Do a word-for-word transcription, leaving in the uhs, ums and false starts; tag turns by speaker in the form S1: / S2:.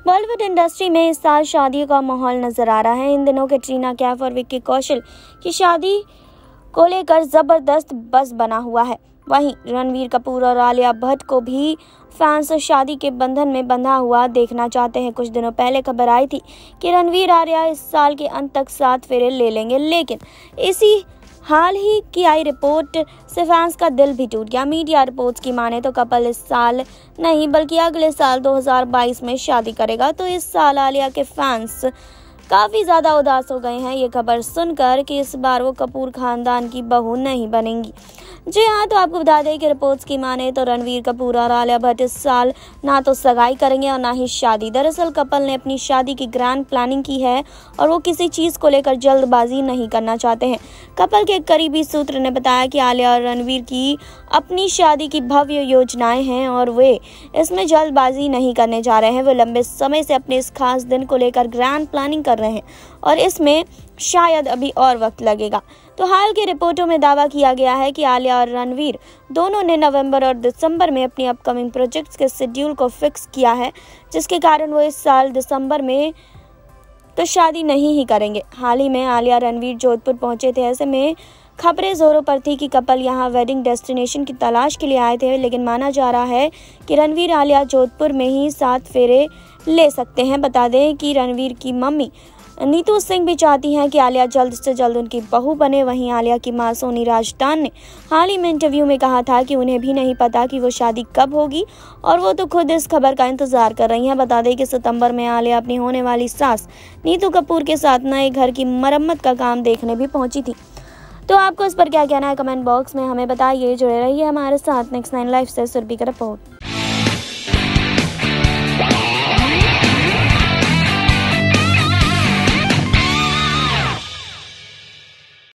S1: Bollywood industry में इस साल शादियों का माहौल नजर आ रहा है। इन दिनों कैटरीना कैफ और विक्की कौशल की शादी को लेकर जबरदस्त बज़ बना हुआ है। वहीं रणबीर कपूर और आलिया भट्ट को भी फैंस शादी के बंधन में बंधा हुआ देखना चाहते हैं। कुछ दिनों पहले खबर आई थी कि रणबीर आलिया इस साल के अंत तक सात फेरे ले लेंगे, लेकिन इसी हाल ही की आई रिपोर्ट से फैंस का दिल भी टूट गया। मीडिया रिपोर्ट्स की माने तो कपल इस साल नहीं बल्कि अगले साल दो हज़ार बाईस में शादी करेगा। तो इस साल आलिया के फैंस काफ़ी ज़्यादा उदास हो गए हैं ये खबर सुनकर कि इस बार वो कपूर खानदान की बहू नहीं बनेंगी। जी हाँ, तो आपको बता दें कि रिपोर्ट्स की माने तो रणबीर कपूर और आलिया भट्ट इस साल ना तो सगाई करेंगे और ना ही शादी। दरअसल कपल ने अपनी शादी की ग्रैंड प्लानिंग की है और वो किसी चीज़ को लेकर जल्दबाजी नहीं करना चाहते हैं। कपल के करीबी सूत्र ने बताया कि आलिया और रणबीर की अपनी शादी की भव्य योजनाएं हैं और वे इसमें जल्दबाजी नहीं करने जा रहे हैं। वे लंबे समय से अपने इस खास दिन को लेकर ग्रैंड प्लानिंग कर रहे हैं और इसमें शायद अभी और वक्त लगेगा। तो हाल की रिपोर्टों में दावा किया गया है कि आलिया और रणबीर दोनों ने नवंबर और दिसंबर में अपनी अपकमिंग प्रोजेक्ट्स के शेड्यूल को फिक्स किया है, जिसके कारण वो इस साल दिसंबर में तो शादी नहीं ही करेंगे। हाल ही में आलिया रणबीर जोधपुर पहुंचे थे। ऐसे में खबरें जोरों पर थी कि कपल यहां वेडिंग डेस्टिनेशन की तलाश के लिए आए थे, लेकिन माना जा रहा है कि रणबीर आलिया जोधपुर में ही सात फेरे ले सकते हैं। बता दें कि रणबीर की मम्मी नीतू सिंह भी चाहती हैं कि आलिया जल्द से जल्द उनकी बहू बने। वहीं आलिया की मां सोनी राजदान ने हाल ही में इंटरव्यू में कहा था कि उन्हें भी नहीं पता कि वो शादी कब होगी और वो तो खुद इस खबर का इंतजार कर रही हैं। बता दें कि सितंबर में आलिया अपनी होने वाली सास नीतू कपूर के साथ नए घर की मरम्मत का काम देखने भी पहुंची थी। तो आपको इस पर क्या कहना है कमेंट बॉक्स में हमें बताइए। जुड़े रहिए हमारे साथ नेक्स्ट नाइन लाइफ से सुरभि का रिपोर्ट।